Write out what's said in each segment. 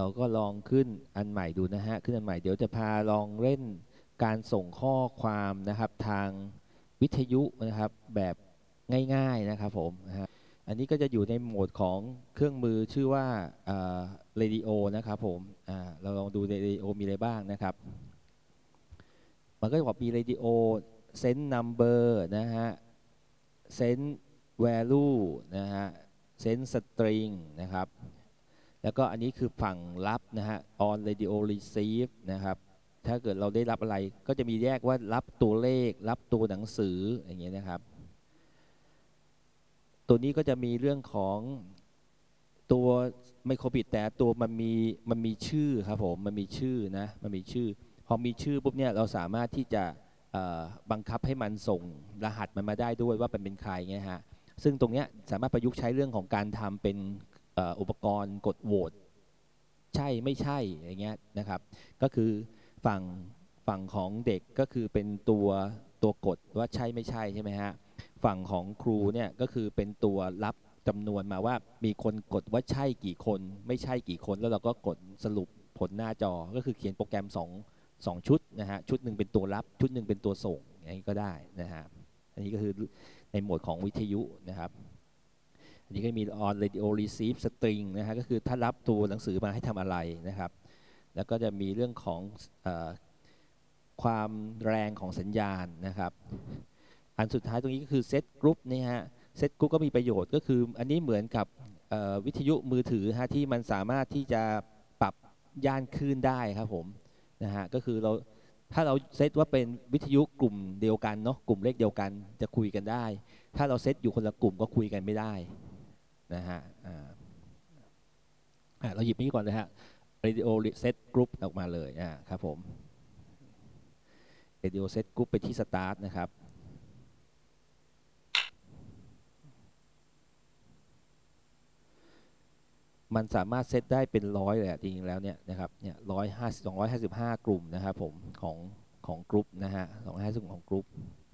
ก็ลองขึ้นอันใหม่ดูนะฮะขึ้นอันใหม่เดี๋ยวจะพาลองเล่นการส่งข้อความนะครับทางวิทยุนะครับแบบง่ายๆนะครับผมนะฮะอันนี้ก็จะอยู่ในโหมดของเครื่องมือชื่อว่าเรดิโอนะครับผมเราลองดูเรดิโอมีอะไรบ้างนะครับมันก็จะบอกมีเรดิโอเซนต์นัมเบอร์นะฮะเซนต์แวลูนะฮะเซนต์สตริงนะครับแล้วก็อันนี้คือฝั่งรับนะฮะ on radio receive นะครับถ้าเกิดเราได้รับอะไรก็จะมีแยกว่ารับตัวเลขรับตัวหนังสืออย่างเงี้ยนะครับตัวนี้ก็จะมีเรื่องของตัวไมโครบิตแต่ตัวมันมีชื่อครับผมมันมีชื่อนะมันมีชื่อพอมีชื่อปุ๊บเนี่ยเราสามารถที่จะบังคับให้มันส่งรหัสมันมาได้ด้วยว่าเป็นใครเงี้ยฮะซึ่งตรงเนี้ยสามารถประยุกต์ใช้เรื่องของการทำเป็นอุปกรณ์กดโหวตใช่ไม่ใช่อย่างเงี้ยนะครับก็คือฝั่งฝั่งของเด็กก็คือเป็นตัวกดว่าใช่ไม่ใช่ใช่ไหมฮะฝั่งของครูเนี่ยก็คือเป็นตัวรับจำนวนมาว่ามีคนกดว่าใช่กี่คนไม่ใช่กี่คนแล้วเราก็กดสรุปผลหน้าจอก็คือเขียนโปรแกรมสองชุดนะฮะชุดหนึ่งเป็นตัวรับชุดหนึ่งเป็นตัวส่งอย่างนี้ก็ได้นะฮะอันนี้ก็คือในโหมดของวิทยุนะครับอันนี้ก็มี on radio receive string นะฮะก็คือถ้ารับตัวหนังสือมาให้ทำอะไรนะครับแล้วก็จะมีเรื่องของความแรงของสัญญาณนะครับอันสุดท้ายตรงนี้ก็คือ set group นี่ฮะ set group ก็มีประโยชน์ก็คืออันนี้เหมือนกับวิทยุมือถือฮะที่มันสามารถที่จะปรับย่านคลื่นได้ครับผมนะฮะก็คือถ้าเราเซตว่าเป็นวิทยุกลุ่มเดียวกันเนาะกลุ่มเลขเดียวกันจะคุยกันได้ถ้าเราเซตอยู่คนละกลุ่มก็คุยกันไม่ได้นะฮะเราหยิบนี้ก่อนเลยฮะ radio set group ออกมาเลยครับผม radio set group ไปที่ start นะครับมันสามารถเซตได้เป็น100เลยจริงๆแล้วเนี่ยนะครับเนี่ย255กลุ่มนะครับผมของกลุ่มนะฮะ250ของกลุ่ม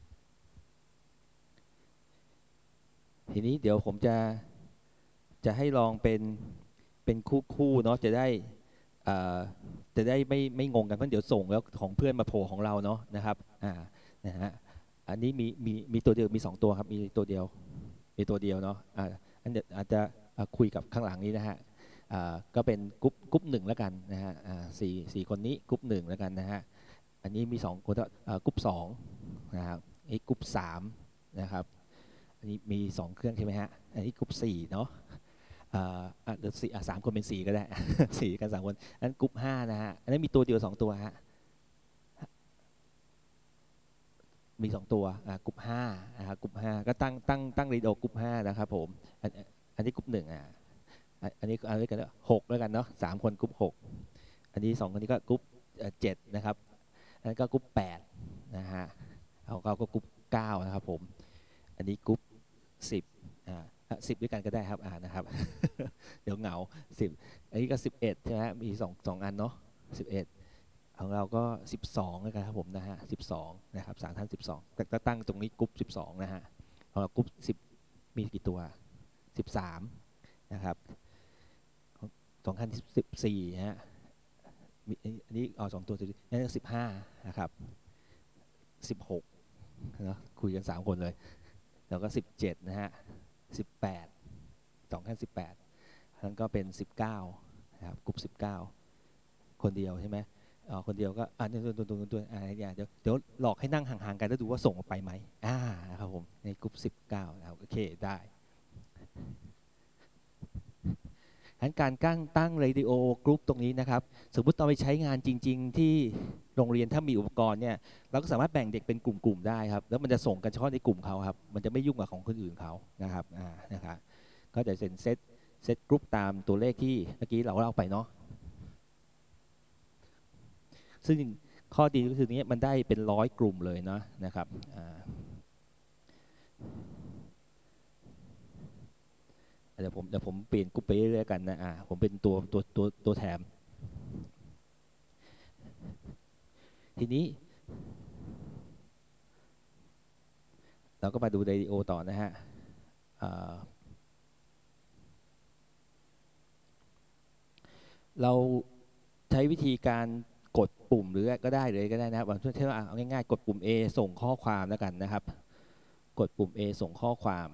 ทีนี้เดี๋ยวผมจะให้ลองเป็นคู่เนาะจะได้ไม่งงกันเพราะเดี๋ยวส่งแล้วของเพื่อนมาโผล่ของเราเนาะนะครับนะฮะอันนี้มีตัวเดียวมี2ตัวครับมีตัวเดียวเนาะอันเดี๋ยวอาจจะคุยกับข้างหลังนี้นะฮะก็เป็นกรุ๊ปหนึ่งแล้วกันนะฮะสี่คนนี้กรุ๊ปหนึ่งแล้วกันนะฮะอันนี้มี2คนกรุ๊ป2นะครับนี่กรุ๊ป3นะครับอันนี้มี2เครื่องใช่ไหมฮะอันนี้กรุ๊ป4เนาะเดี๋ยว3คนเป็น4ก็ได้ 4กัน3คนอันนั้นกรุ๊ป5นะฮะอันนั้นมีตัวเดียว2ตัวฮะมี2ตัวกรุ๊ป5นะครับกรุ๊ป5ก็ตั้งรีโอกรุ๊ป5นะครับผมอันนี้กรุ๊ป1อันนี้เอาด้วยกัน6แล้วกันเนาะ3คนกรุ๊ป6อันนี้2คนนี้ก็กรุ๊ป7นะครับอันนั้นก็กรุ๊ป8นะฮะของเราก็กรุ๊ป9นะครับผมอันนี้กรุ๊ป1010ด้วยกันก็ได้ครับนะครับ เดี๋ยวเหงา10อันนี้ก็11ใช่ไหมมี2อันเนาะ11ของเราก็12นะครับผมนะฮะ12นะครับ3ท่าน12ก็ตั้งตรงนี้กรุ๊ป12นะฮะของเรากรุ๊ป10มีกี่ตัว13นะครับ2ท่าน14ฮะอันนี้2ตัวนั่นก็15นะครับ16เนาะคุยกัน3คนเลยแล้วก็17นะฮะ18 2ท่าน18นั้นก็เป็น19นะครับกลุ่ม19คนเดียวใช่ไหมคนเดียวก็ตัวเดี๋ยวหลอกให้นั่งห่างๆกันแล้วดูว่าส่งออกไปไหมนะครับผมในกลุ่ม19นะครับโอเคได้การตั้งเรดิโอกรุ๊ปตรงนี้นะครับสมมุติเราไปใช้งานจริงๆที่โรงเรียนถ้ามีอุปกรณ์เนี่ยเราก็สามารถแบ่งเด็กเป็นกลุ่มๆได้ครับแล้วมันจะส่งกันเฉพาะในกลุ่มเขาครับมันจะไม่ยุ่งกับของคนอื่นเขานะครับนะครับก็จะเซตกรุ๊ปตามตัวเลขที่เมื่อกี้เราเล่าไปเนาะซึ่งข้อดีก็คือนี้มันได้เป็น100กลุ่มเลยนะครับเดี๋ยวผมเปลี่ยนกรุ๊ปไปเรื่อยๆกันนะผมเป็นตัวแถมทีนี้เราก็มาดูเรดิโอต่อนะฮะเราใช้วิธีการกดปุ่มหรือก็ได้เลยก็ได้นะครับเช่นว่าเอาง่ายๆกดปุ่ม A ส่งข้อความแล้วกันนะครับกดปุ่ม A ส่งข้อความ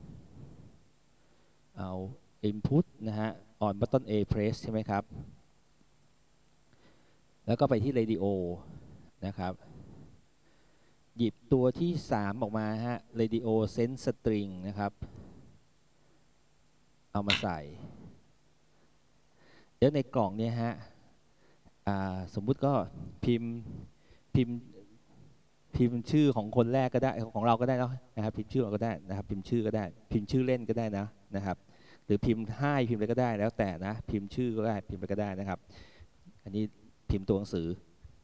เอา input นะฮะ on button A press ใช่ไหมครับแล้วก็ไปที่ radio นะครับหยิบตัวที่3ออกมาฮะ radio send string นะครับเอามาใส่เดี๋ยวในกล่องนี้ฮะสมมุติก็พิมพ์ชื่อของคนแรกก็ได้ของเราก็ได้นะครับพิมพ์ชื่อเราก็ได้นะครับพิมพ์ชื่อก็ได้พิมพ์ชื่อเล่นก็ได้นะครับหรือพิมพ์ให้พิมพ์อะไรก็ได้แล้วแต่นะพิมพ์ชื่อก็ได้พิมพ์อะไรก็ได้นะครับอันนี้พิมพ์ตัวหนังสือ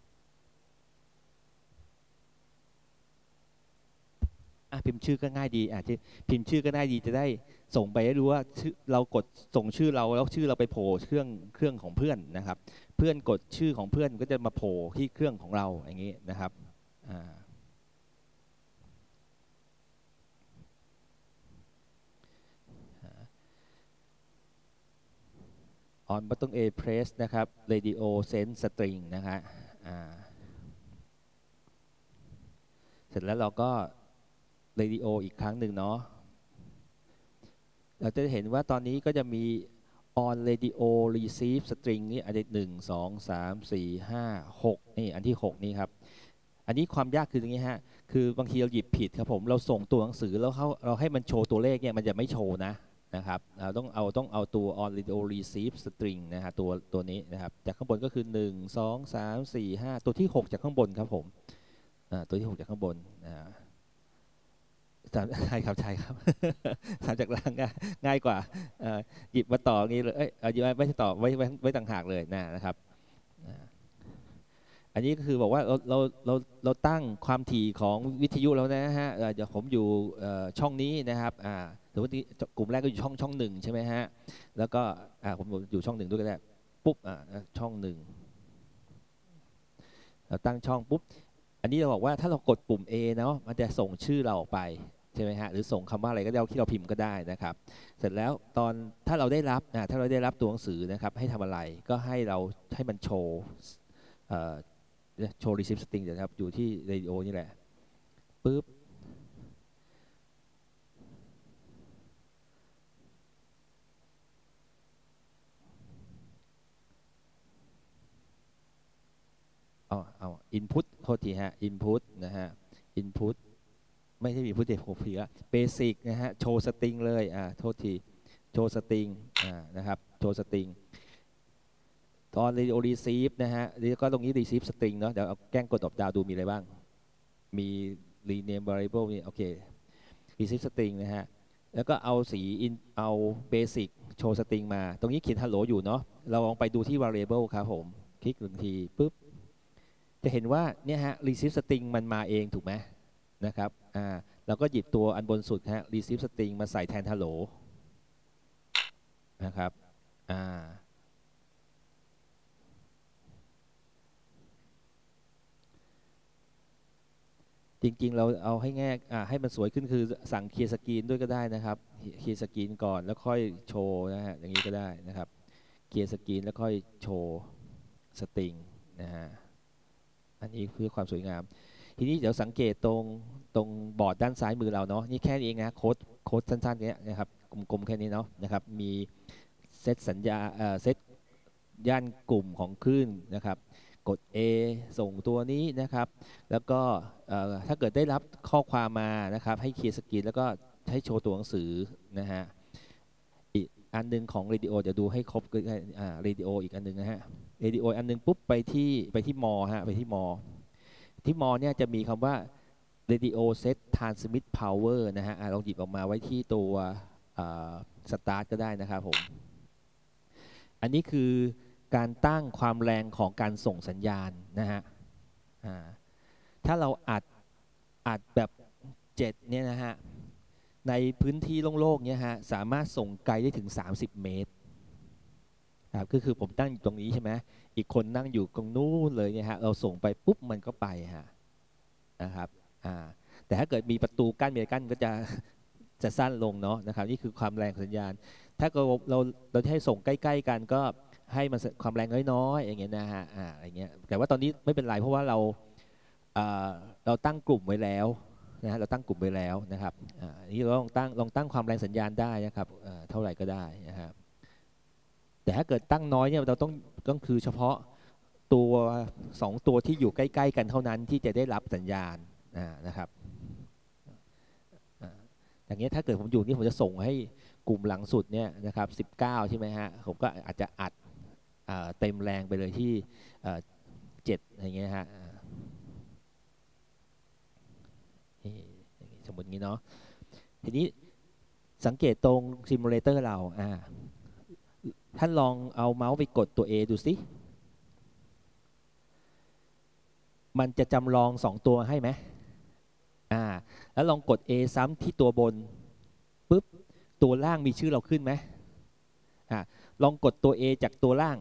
พิมพ์ชื่อก็ง่ายดีพิมพ์ชื่อก็ง่ายดีจะได้ส่งไปให้รู้ว่าเรากดส่งชื่อเราแล้วชื่อเราไปโผล่เครื่องของเพื่อนนะครับเพื่อนกดชื่อของเพื่อนก็จะมาโผล่ที่เครื่องของเราอย่างนี้นะครับon button A press นะครับ radio send string นะฮะเสร็จแล้วเราก็ radio อีกครั้งหนึ่งเนาะเราจะเห็นว่าตอนนี้ก็จะมี on radio receive string นี่อันที่1 2 3 4 5 6นี่อันที่6นี่ครับอันนี้ความยากคืออย่างนี้ฮะคือบางทีเราหยิบผิดครับผมเราส่งตัวหนังสือแล้วเราให้มันโชว์ตัวเลขเนี่ยมันจะไม่โชว์นะครับเราต้องเอาตัว on radio receive string นะฮะตัวนี้นะครับจากข้างบนก็คือ1 2 3 4 5ตัวที่6จากข้างบนครับผมตัวที่6จากข้างบนใช่ครับทำจากล่างง่ายกว่าหยิบมาต่องี้เลยหยิบไม่ใช่ต่อไว้ต่างหากเลยนะครับอันนี้ก็คือบอกว่าเราตั้งความถี่ของวิทยุแล้วนะฮะเดี๋ยวผมอยู่ช่องนี้นะครับสมมติกลุ่มแรกก็อยู่ช่อง1ใช่ไหมฮะแล้วก็ผมอยู่ช่อง1ด้วยก็ได้ปุ๊บช่อง1เราตั้งช่องปุ๊บอันนี้เราบอกว่าถ้าเรากดปุ่ม A เนาะมันจะส่งชื่อเราออกไปใช่ไหมฮะหรือส่งคำว่าอะไรก็ได้ที่เราพิมพ์ก็ได้นะครับเสร็จแล้วถ้าเราได้รับตัวหนังสือนะครับให้ทำอะไรก็ให้มันโชว์receive string นะครับอยู่ที่ radio นี่แหละปึ๊บเอา input โทษทีฮะ input นะฮะ input ไม่ใช่ input เด็กผมผิดละ basic นะฮะโชว์ string เลยโทษทีโชว์ string นะครับโชว์ string ตอน radio receive นะฮะแล้วก็ตรงนี้ receive string เนาะเดี๋ยวเอาแกล้งกดดรอปดาวดูมีอะไรบ้างมี rename variable นี่โอเค receive string นะฮะแล้วก็เอา basic โชว์ string มาตรงนี้เขียน hello อยู่เนาะเราลองไปดูที่ variable ครับผมคลิก1ทีปุ๊บจะเห็นว่าเนี่ยฮะ receive string มันมาเองถูกไหมนะครับเราก็หยิบตัวอันบนสุดฮะ receive string มาใส่แทน hello นะครับจริงๆเราเอาให้ให้มันสวยขึ้นคือสั่งเคลียร์สกรีนด้วยก็ได้นะครับเคลียร์สกรีนก่อนแล้วค่อยโชว์นะฮะอย่างนี้ก็ได้นะครับเคลียร์สกรีนแล้วค่อยโชว์สตริงนะฮะอันนี้เพื่อความสวยงามทีนี้เดี๋ยวสังเกตตรงบอร์ดด้านซ้ายมือเราเนาะนี่แค่นี้เองนะโค้ดสั้นๆนี้นะครับกลมๆแค่นี้เนาะนะครับมีเซตสัญญาเซตย่านกลุ่มของคลื่นนะครับกด A ส่งตัวนี้นะครับแล้วก็ถ้าเกิดได้รับข้อความมานะครับให้เคลียร์สกรีนแล้วก็ให้โชว์ตัวหนังสือนะฮะอีกอันนึงของ radio เดี๋ยวดูให้ครบradio อีกอันนึงนะฮะ radio อันนึงปุ๊บไปที่มอฮะไปที่มอเนี่ยจะมีคำว่า radio set transmit power นะฮะลองหยิบออกมาไว้ที่ตัว start ก็ได้นะครับผมอันนี้คือการตั้งความแรงของการส่งสัญญาณนะฮะถ้าเราอัดแบบ7เนี่ยนะฮะในพื้นที่โล่งๆเนี่ยฮะสามารถส่งไกลได้ถึง30 เมตรครับคือผมตั้งอยู่ตรงนี้ใช่ไหมอีกคนนั่งอยู่ตรงนู้นเลยเนี่ยฮะเราส่งไปปุ๊บมันก็ไปฮะนะครับแต่ถ้าเกิดมีประตูกั้นมีอะไรกั้นก็จะสั้นลงเนาะนะครับนี่คือความแรงของสัญญาณถ้าเราให้ส่งใกล้ๆกันก็ให้มันความแรงน้อยๆอย่างเงี้ยนะฮะอะไรเงี้ยแต่ว่าตอนนี้ไม่เป็นไรเพราะว่าเราตั้งกลุ่มไว้แล้วนะฮะเราตั้งกลุ่มไว้แล้วนะครับอันนี้เราลองตั้งความแรงสัญญาณได้นะครับเท่าไหร่ก็ได้นะครับแต่ถ้าเกิดตั้งน้อยเนี่ยเราต้องคือเฉพาะตัว2ตัวที่อยู่ใกล้ๆกันเท่านั้นที่จะได้รับสัญญาณนะครับอย่างเงี้ยถ้าเกิดผมอยู่นี่ผมจะส่งให้กลุ่มหลังสุดเนี่ยนะครับ19ใช่ไหมฮะผมก็อาจจะอัดเต็มแรงไปเลยที่7อย่างเงี้ยฮะสมมติงี้เนาะทีนี้สังเกตตรงซิมูเลเตอร์เราท่านลองเอาเมาส์ไปกดตัว A ดูสิมันจะจำลอง2ตัวให้ไหมแล้วลองกด A ซ้ำที่ตัวบนปุ๊บตัวล่างมีชื่อเราขึ้นไหมลองกดตัว A จากตัวล่าง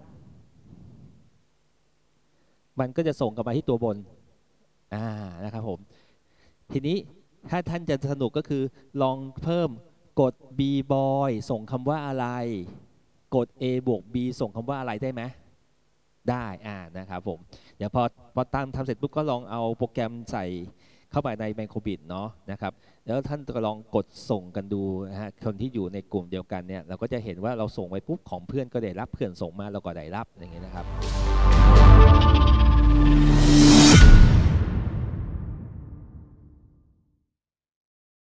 มันก็จะส่งกลับมาที่ตัวบนนะครับผมทีนี้ถ้าท่านจะสนุกก็คือลองเพิ่มกด B boy ส่งคำว่าอะไรกด A บวก B ส่งคำว่าอะไรได้ไหมได้นะครับผมเดี๋ยวพอทำเสร็จปุ๊บก็ลองเอาโปรแกรมใส่เข้าไปใน Microbit เนาะนะครับแล้วท่านก็ลองกดส่งกันดูนะฮะคนที่อยู่ในกลุ่มเดียวกันเนี่ยเราก็จะเห็นว่าเราส่งไปปุ๊บของเพื่อนก็ได้รับเพื่อนส่งมาเราก็ได้รับอย่างเงี้ยนะครับ